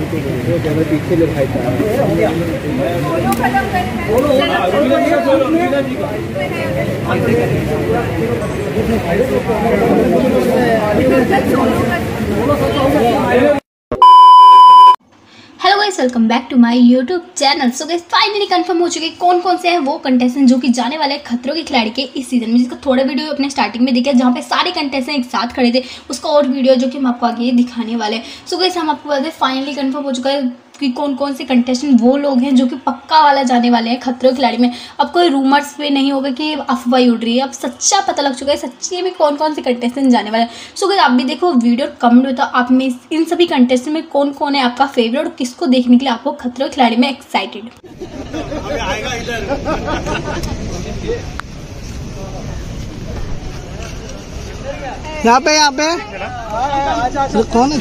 पीछे लोग hello guys, welcome back to my YouTube channel. So guys finally confirm हो चुके कौन कौन से हैं वो कंटेस्टेंट जो कि जाने वाले हैं खतरों के खिलाड़ी के इस सीजन में, जिसका थोड़ा वीडियो अपने स्टार्टिंग में दिखा जहाँ पे सारे कंटेस्टेंट एक साथ खड़े थे। उसका और वीडियो जो कि हम आपको आगे दिखाने वाले हैं। सो गाइस हम आपको बता दें फाइनली कंफर्म हो चुका है कि कौन कौन से कंटेस्टेंट वो लोग हैं जो कि पक्का वाला जाने वाले हैं खतरों के खिलाड़ी में। अब कोई रूमर्स पे नहीं होगा कि अफवाह उड़ रही है, अब सच्चा पता लग चुका है सच्ची में कौन कौन से कंटेस्टेंट जाने वाले हैं। सो अगर आप भी देखो वीडियो कमेंट में, तो आप में इन सभी कंटेस्टेंट में कौन कौन है आपका फेवरेट और किसको देखने के लिए आपको खतरों के खिलाड़ी में एक्साइटेड। यहाँ पे कौन है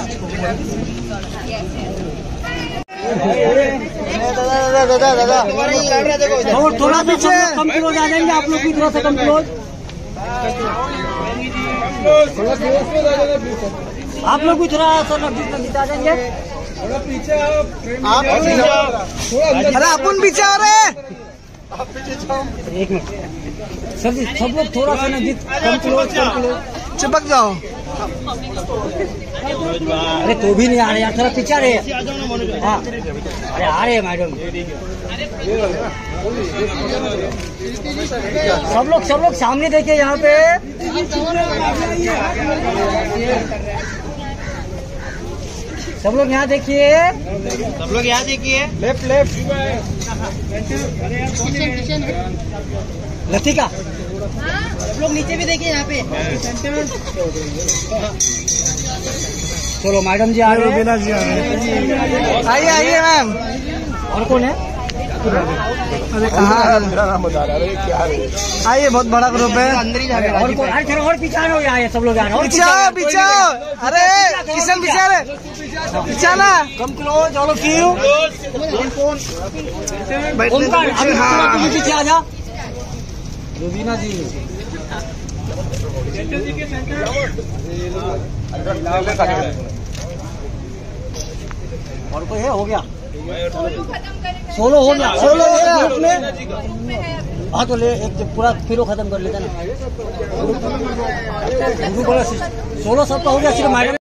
दादा और थोड़ा पीछे कम क्लोज आ जाएंगे आप लोग भी, थोड़ा सा कम क्लोज आप लोग भी थोड़ा सा नजदीक आ जाएंगे। अरे अपन पीछे आ रहे हैं, एक मिनट सर जी, सब लोग थोड़ा सा नजदीक कम क्लोज चिपक जाओ। अरे तो भी नहीं आ रहे यार, थोड़ा पीछे आ रहे हैं। हाँ अरे आ रहे हैं मैडम। सब लोग सामने देखिए, यहाँ पे सब लोग यहाँ देखिए, सब लोग यहाँ देखिए, लेफ्ट लतिका सब लोग नीचे भी देखिए यहाँ पे। चलो मैडम जी आ रहे हैं, बेला जी आ रहे हैं, आइए मैम। और कौन है? अरे कहाँ मेरा नाम बता रहा है, क्या आइए, बहुत बड़ा ग्रुप है। अंदर ही जाके और पीछे आए, सब लोग आ रहे हैं। पीछे अरे किशन पीछे ना, come close all of you. पीछे आ जा रुबीना जी। और कोई है? हो गया सोलो हो गया हाँ तो ले एक पूरा फिर खत्म कर लेते ना। सोलो सबका हो गया, सिर्फ मैडम